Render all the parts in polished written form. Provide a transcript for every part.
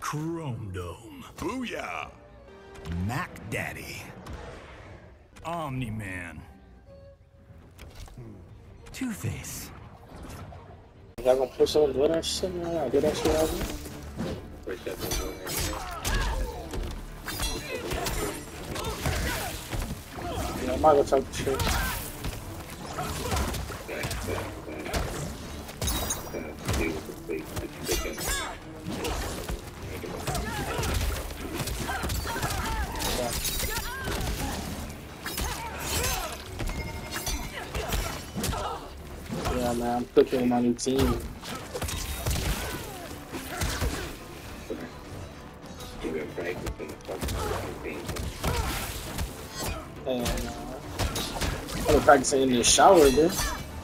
Chrome Dome. Booyah! Mac Daddy. Omni-Man. Two-Face. Y'all gonna push on do that shit, man? I do that shit out here. Yeah, I might go talk to shit. Yeah, man, I'm cooking with my new team. And I've been practicing in the shower, dude.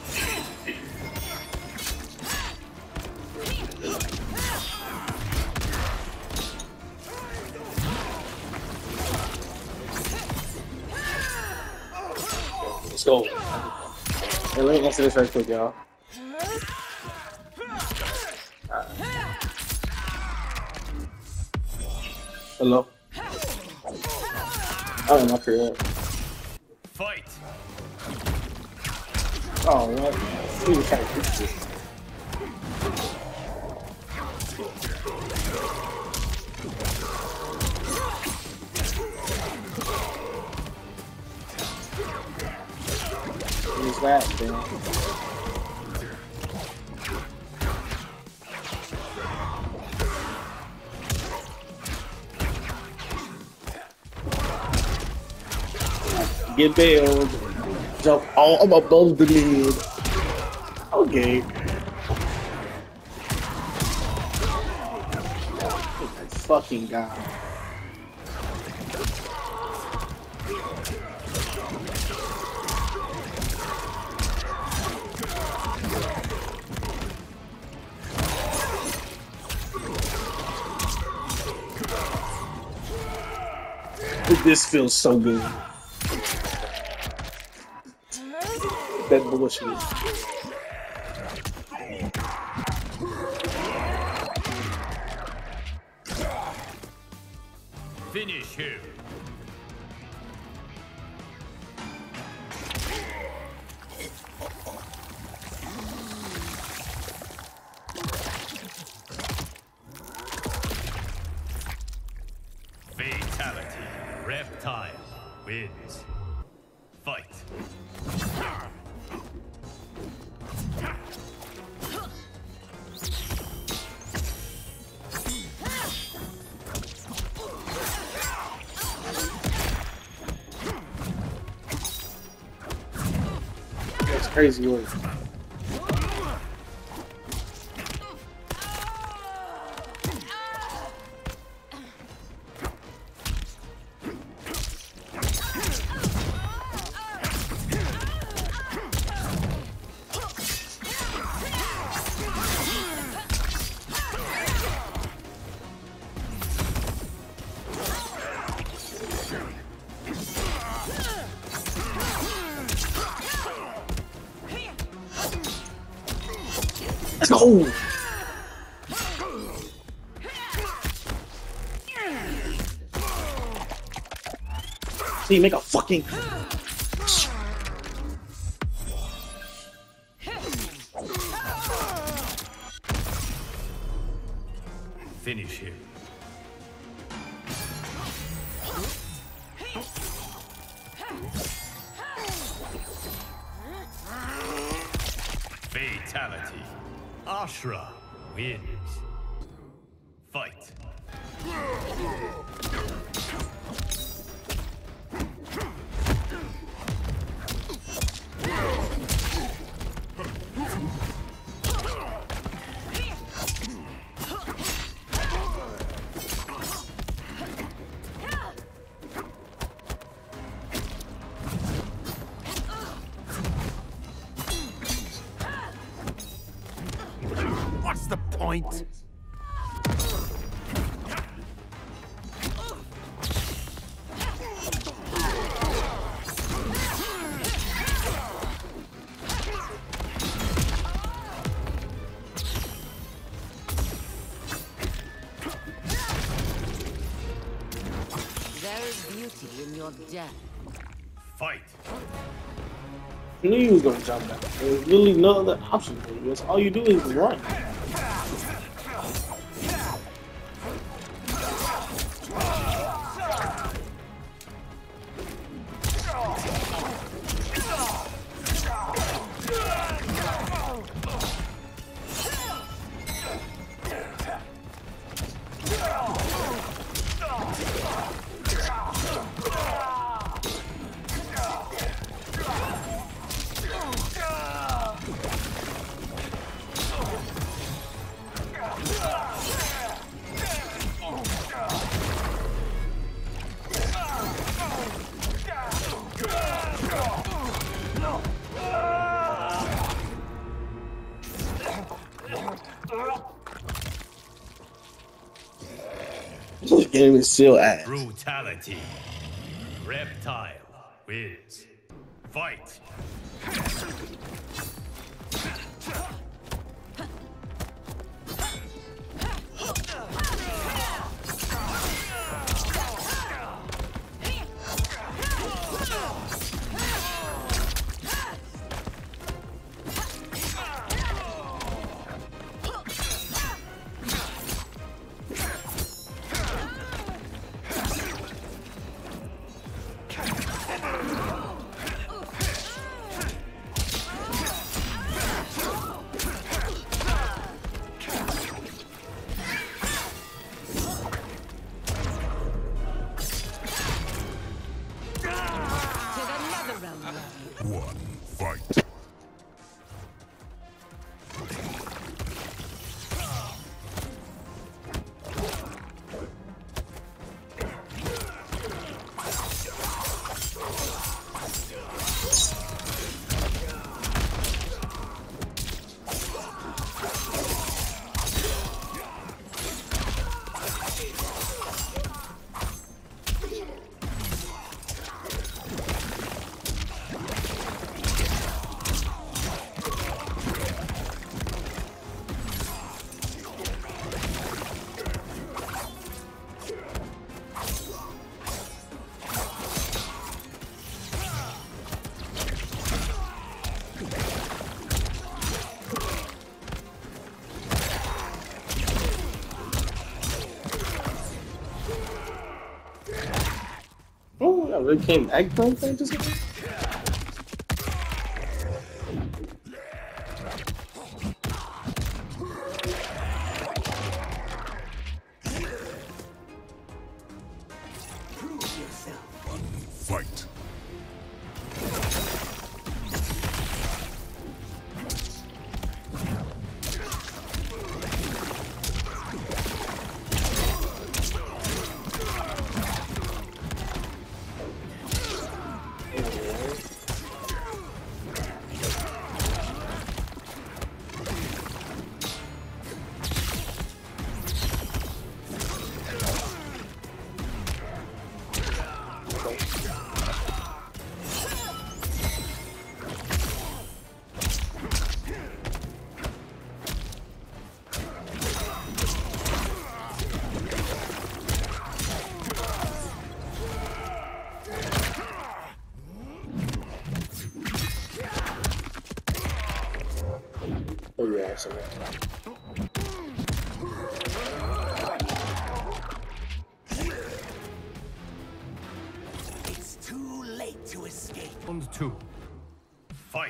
Let's go. Hey, let me answer this right quick, y'all. Hello? Oh, my career. Fight! Oh, man. We were trying to fix this. Who's that, man? Get bailed. Jump all I'm above the lid. Okay. Fucking god. This feels so good. That bullshit. Finish him. Fatality. Reptile wins. Fight. That's crazy work. Let's go! See, make a fucking... Finish him. Fatality. Ashra wins. Fight. What's the point? There's beauty in your death. Fight. I knew you was gonna jump back. There's literally no other option for you. That's all you do is run. This game is still ass. Brutality. Reptile wins. Fight. One, fight. Oh, that really came eggplant thing just now? Fight. Oh yeah, so It's too late to escape. Round 2. Fight.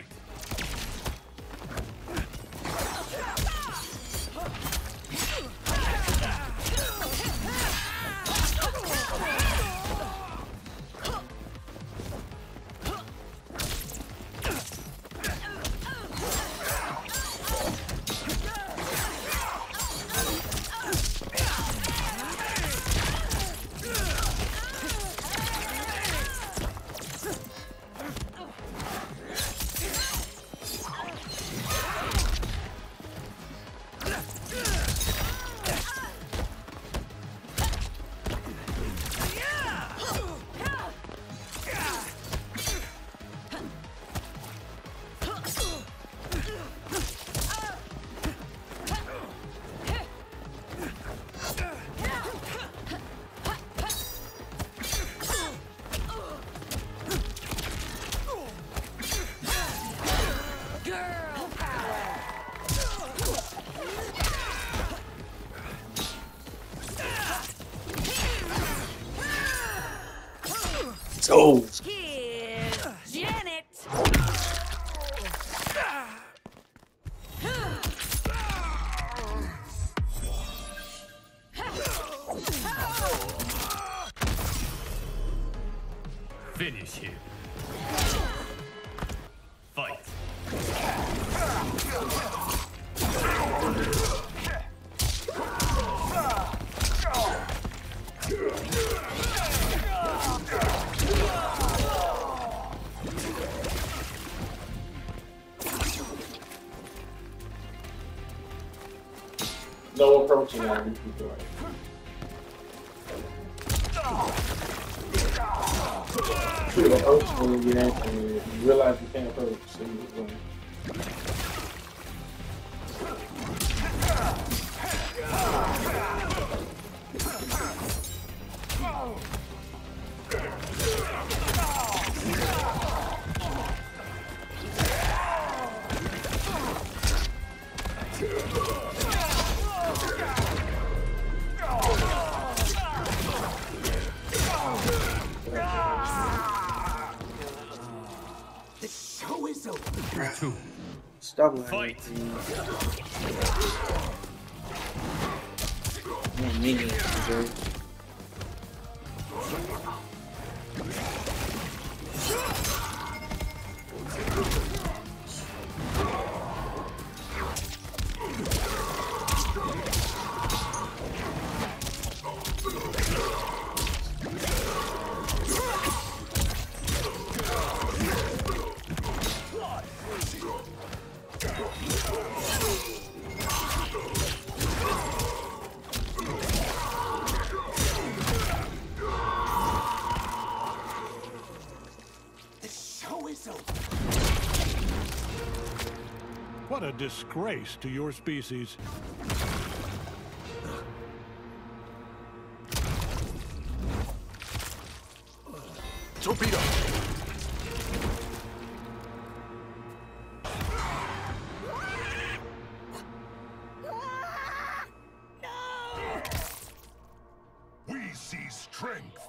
Oh, Here's Janet. Finish him. Fight. no approaching now. We can do it. Shoot, approach when you get out and you realize you can't approach. So you're going. The show is over. 2. Stop lying. Fight. Man, minions, okay? The show is over. What a disgrace to your species. Torpedo! We see strength.